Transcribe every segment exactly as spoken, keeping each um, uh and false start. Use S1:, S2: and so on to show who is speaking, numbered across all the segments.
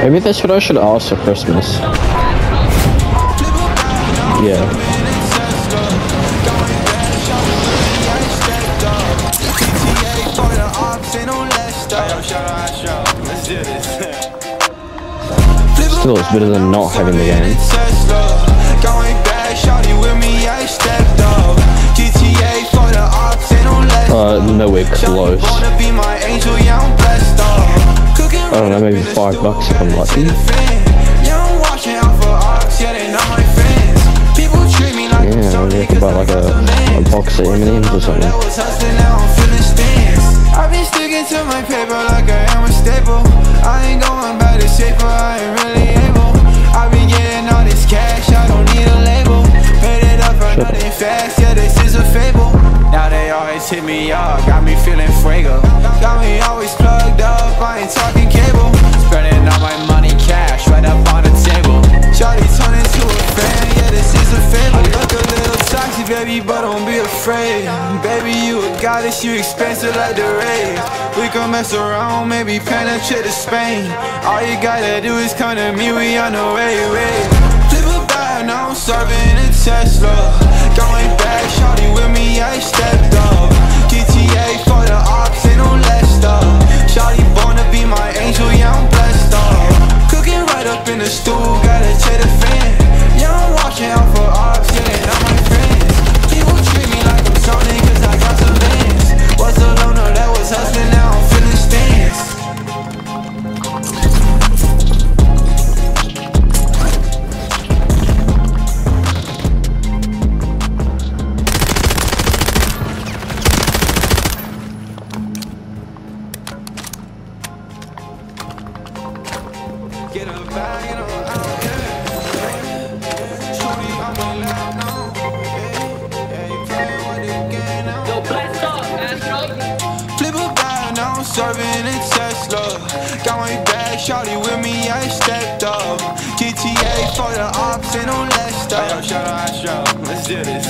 S1: Maybe that's what I should ask for Christmas. Yeah. Still, it's better than not having the game. Uh, nowhere close. I don't know, maybe five bucks if I'm lucky. Yeah, maybe I could buy like a, a box of M and M's or something.
S2: I've been sticking to my paper like I am a staple. I ain't going back to safer, I ain't really able. I've been getting all this cash, I don't need a label. Paid it up for nothing fast, yeah, this is a fable. Now they always hit me up, got me feeling fuego. Got me always plugged up, I ain't talking cable. Spending all my money cash right up on the table. Shawty turn into a fan, yeah, this is a fable. I look a little toxic, baby, but don't be afraid. Baby, you a goddess, you expensive like the rave. We can mess around, maybe penetrate to Spain. All you gotta do is come to me, we on the way, way. Flip a bag, now I'm serving a Tesla. Going back, shawty with me, I stepped up. G T A for the ops, ain't no less stuff. Shawty born to be my angel, yeah, I'm blessed up. Cooking right up in the stool, gotta check the fan. Yeah, I'm watching out for ops, yeah, they not my friends. People treat me like I'm Sony, cause I got some bands. Was a loner that was hustling, now I'm feeling stands. Get a bag and I'm out, yeah. Shorty, I'm allowed now. Yeah, you playing with the game now. Yo, blast up, Astro. Flip a bag, now I'm serving a Tesla. Got my bag, shawty with me, I stepped up. G T A for the ops, ain't no less stuff. Yo, shout out Astro, let's do this.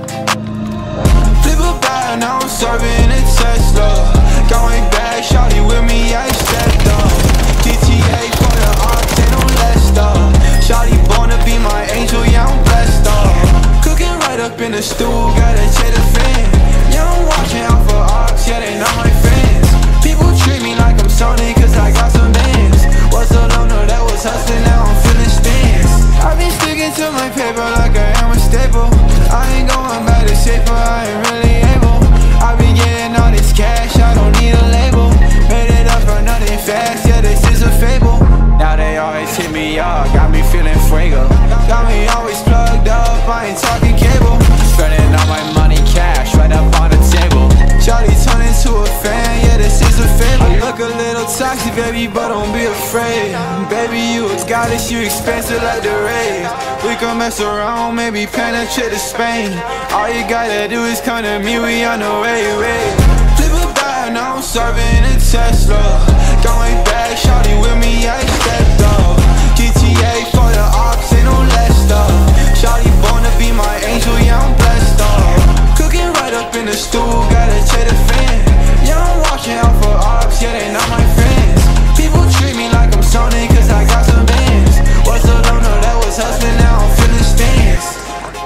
S2: Flip a bag, now I'm serving a Tesla. Got my bag, shawty with me, I stepped up. G T A for the ops, ain't no less stuff. Shawty born to be my angel, yeah, I'm blessed up. Cooking right up in the stool, gotta check the fan. Yeah, I'm watching out for ops, yeah, they not my friends. People treat me like I'm Sony, cause I got some bands. Was a loner that was hustling, now I'm feeling stands. I've been sticking to my paper like I am a staple. I ain't going back to safer, I ain't really able. I've been getting all this cash, I don't need a label. Made it up for nothing fast, yeah, this is a fable. Now they always hit me up, got me feeling fuego. Got me always plugged up, I ain't talking cable. Spending all my money cash right up on the table. Shawty turn into a fan, yeah, this is a fable. I look a little toxic, baby, but don't be afraid. Baby, you a goddess, you expensive like the rave. We can mess around, maybe penetrate to Spain. All you gotta do is come to me, we on the way, way. Flip a bag, now I'm serving a Tesla. Going back, shawty with me, I stepped up. G T A for the ops, ain't no less stuff. Shawty born to be my angel, yeah, I'm blessed up. Cooking right up in the stool, gotta check the fan. Yeah, I'm watching out for ops, yeah, they not my friends. People treat me like I'm Sony, cause I got some bands. Was a loner that was hustling, now I'm feeling stands.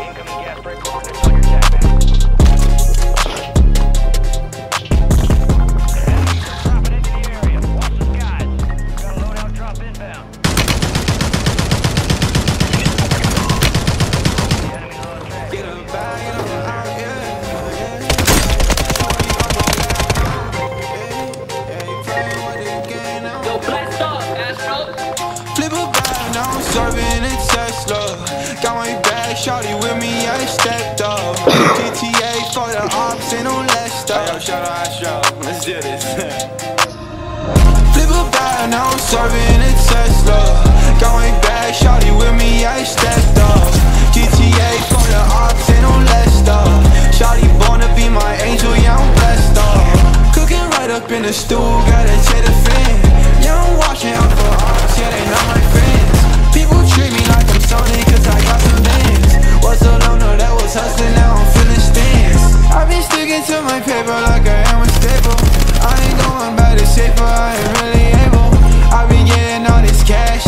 S2: Serving a Tesla. Got my bag, shawty with me, I stepped up. G T A for the ops, ain't no less stuff. Yo, shout out Astro, let's do this. Flip a bag, now I'm serving a Tesla. Got my bag, shawty with me, I stepped up. G T A for the ops, ain't no less stuff. Shawty born to be my angel, yeah, I'm blessed up. Cooking right up in the stool, gotta check the fan. Yeah, I'm watching out for ops, yeah, they not my friends. People treat me like I'm Sony, cause I got some bands. Was a loner that was hustling, now I'm feeling stands. I've been sticking to my paper like I am a staple. I ain't going back to safer, I ain't really able. I've been getting all this cash,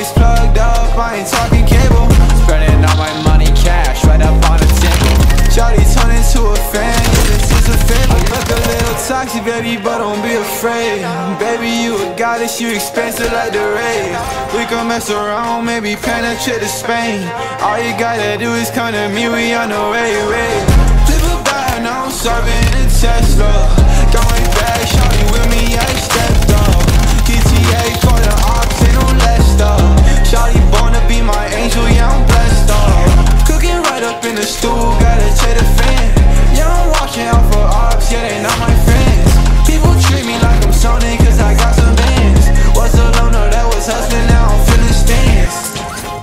S2: always plugged up, I ain't talking cable. Spreading all my money cash right up on the table. Shawty turn into a fan, yeah, this is a fable. Look a little toxic, baby, but don't be afraid. Baby, you a goddess, you expensive like the rave. We can mess around, maybe penetrate to Spain. All you gotta do is come to me, we on the way, way. Flip a bag, now I'm serving a Tesla. Going back, shawty with me, I stepped up. G T A for the ops, ain't no less up. Shawty born to be my angel, yeah, I'm blessed up. Cooking right up in the stool, gotta check the fan. Yeah, I'm watching out for ops, yeah, they not my friends. People treat me like I'm Sony, cause I got some bands. Was a loner that was hustling, now I'm feeling stands.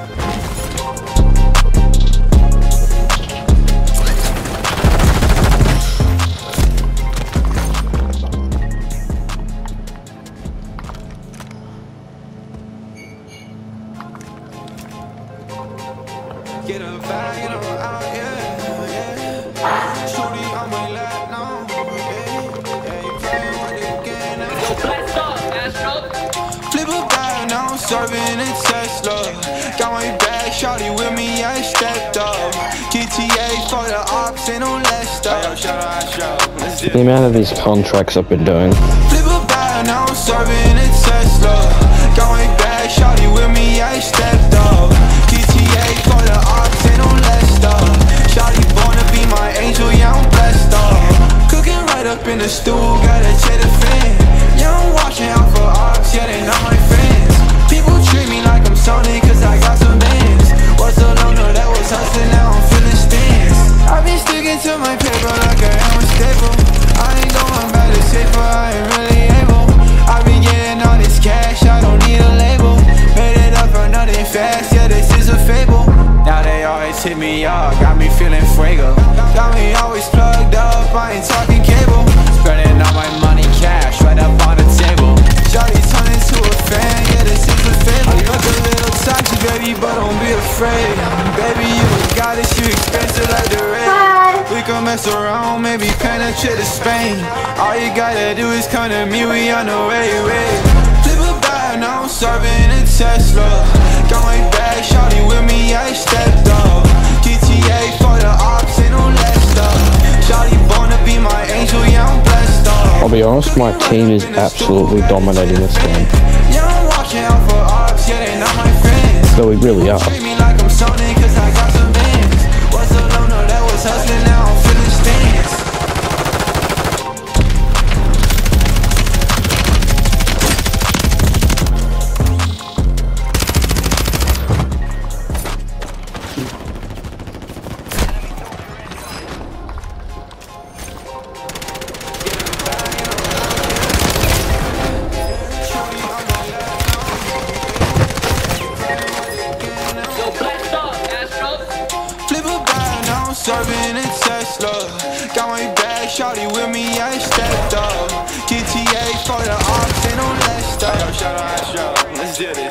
S2: Get a bag and I'm out, yeah, yeah. Shorty on my lap now, yeah, yeah. You playing with the game now.
S3: Yo, blast up, Astro.
S2: Flip a bag, now I'm serving a Tesla. Got my bag, shawty with me, I stepped up. G T A for the ops, ain't no less up. Yo, shout out Astro, let's do it.
S1: The amount of these contracts I've been doing.
S2: Flip a bag, now I'm serving a Tesla. Got my bag, shawty with me, I stepped up. G T A for the ops, ain't no less up. Shawty born to be my angel, yeah, I'm blessed up. Cooking right up in the stool, gotta check the fan. Yeah, I'm watching out for ops, yeah, they not my friends. People treat me like I'm Sony, cause I got some bands. Was a loner that was hustling, now I'm feeling stands. I've been sticking to my paper like I am a staple. I ain't going back to safer, I ain't really able. I been getting all this cash, I don't need a label. Made it up for nothing fast, yeah, this is a fable. Now they always hit me up, got me feeling fuego. Got me always plugged up, I ain't talking cable. Spreading all my money cash right up on the table. Shawty turn into a fan, yeah, this is a fable. I look a little toxic, baby, but don't be afraid. Baby, you a goddess, you expensive like the rain. We can mess around, maybe penetrate to Spain. All you gotta do is come to me, we on the way, way. Flip a bag, now I'm serving a Tesla. Got my bag, shawty with me, I stepped up. G T A for the ops, ain't no less up. Shawty born to be my angel, yeah, I'm blessed up.
S1: I'll be honest, my team is absolutely dominating this game.
S2: Yeah, I'm watching out for ops, yeah, they not my friends.
S1: So we really are.
S2: Treat me like I'm Sony, cause I got some bands. Was a loner that was hustling, now I'm feeling stands. Serving a Tesla. Got my bag, shawty with me, I stepped up. G T A for the ops, ain't no less up. Yo, shout out Astro, let's do this.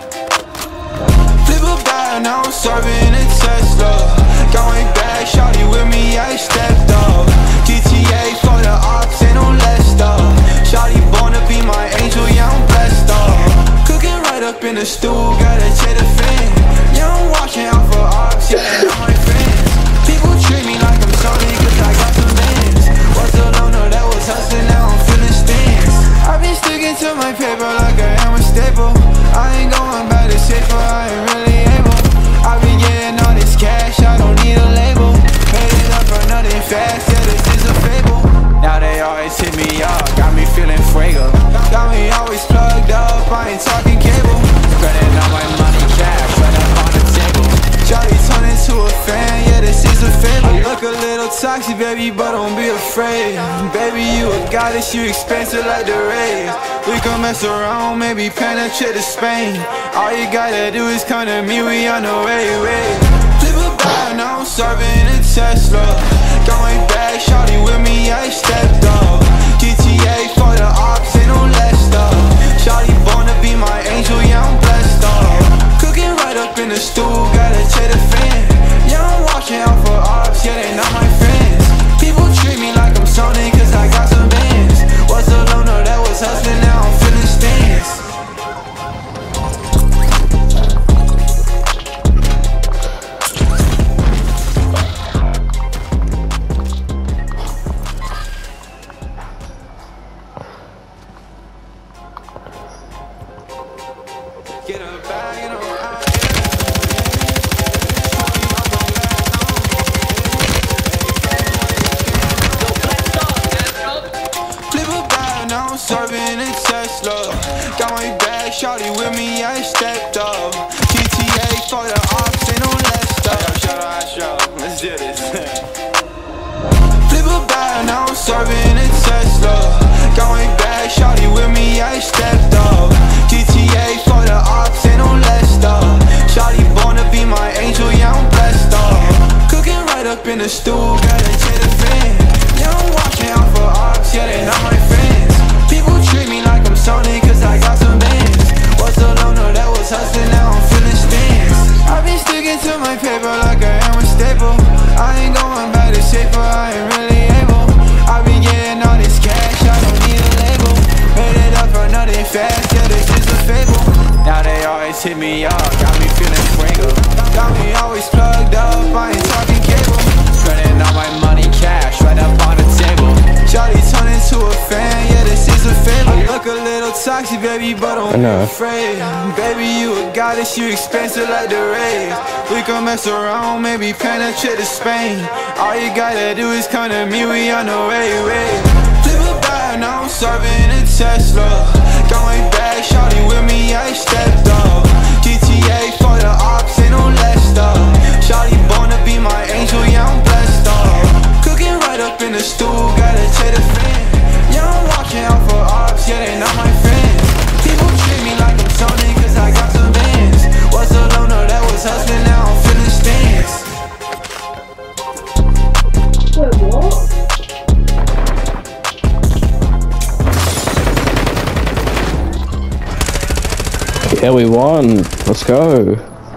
S2: Flip a bag, now I'm serving a Tesla. Got my bag, shawty with me, I stepped up. G T A for the ops, ain't no less up. Shawty born to be my angel, yeah, I'm blessed up. Cooking right up in the stool, gotta check the fan. Yeah, I'm watching out for ops, yeah, they not my friends. People treat me like I'm Sony, cause I got some bands. Was a loner that was hustling, now I'm feeling stands. I've been sticking to my paper like I am a staple. I ain't going back to safer, I ain't really able. I've been getting all this cash, I don't need a label. Made it up for nothing fast, yeah, this is a fable. Now they always hit me up, got me feeling fuego. Got me always plugged up, I ain't talking cable. Spreading all my money cash right up on the table. Shawty turn into a fan, yeah, this is a fable. Look a little toxic, baby, but don't be afraid. Baby, you a goddess, you expensive like the rays. We can mess around, maybe penetrate to Spain. All you gotta do is come to me, we on the way, way. Flip a bag, now I'm serving a Tesla. Got my bag, shawty with me, I stepped up. G T A for the ops, ain't no less up. Shawty born to be my angel, yeah, I'm blessed up. Cooking right up in the stool, gotta check the fan. Yeah, I'm watching out for ops, yeah, they not my friends. People treat me like I'm Sony, cause I got some bands. Was a loner that was hustling, now I'm feeling stands. shawty with me, I stepped up. G T A for the ops, ain't no less up. Yo, shout out, shout out, let's do this. Flip a bag, now I'm serving a Tesla. Going back, shawty with me, I stepped up. G T A for the ops, ain't no less up. Shawty born to be my angel, yeah, I'm blessed up. Cooking right up in the stool, gotta check the fan. Yeah, I'm watching out for ops, yeah, they not my friends. People treat me like I'm Sony, cause I got some bands. Was a loner that was hustling, now I'm feeling stands. I've been sticking to my paper like I am a staple. I ain't going back to safer, I ain't really able. I been getting all this cash, I don't need a label. Made it up for nothing fast, yeah, this is a fable. Now they always hit me up, got me feeling fuego. Got me always plugged up, I ain't talking cable. Spending all my money cash, right up on the table. Shawty turned into a fan, yeah, this is a fable. I look a little toxic, baby, but I'm not afraid. Baby, you a goddess, you expensive like the rave. We can mess around, maybe penetrate to Spain. All you gotta do is come to me, we on the way, way. Flip a bag, now I'm serving a Tesla. Going back, shawty with me, I stepped up. G T A for the ops, ain't no less up. Shawty born to be my angel, yeah, I'm blessed up. Cooking right up in the stool, gotta check the fan. Yeah, I'm watching out for ops, yeah, they not my friends. People treat me like I'm Sony, cause I got some bands. Was a loner that was hustling, now I'm feeling stands.
S4: Wait, what?
S1: Yeah, we won. Let's go.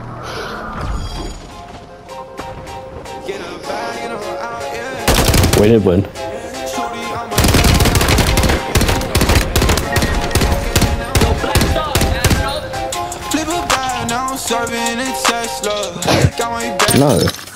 S2: Get a bag and I'm out, yeah.
S1: We did win.
S2: Shorty, I'm
S3: Yo, blast off, national.
S2: Flip a bag, now I'm serving a Tesla. Got my back.
S1: No.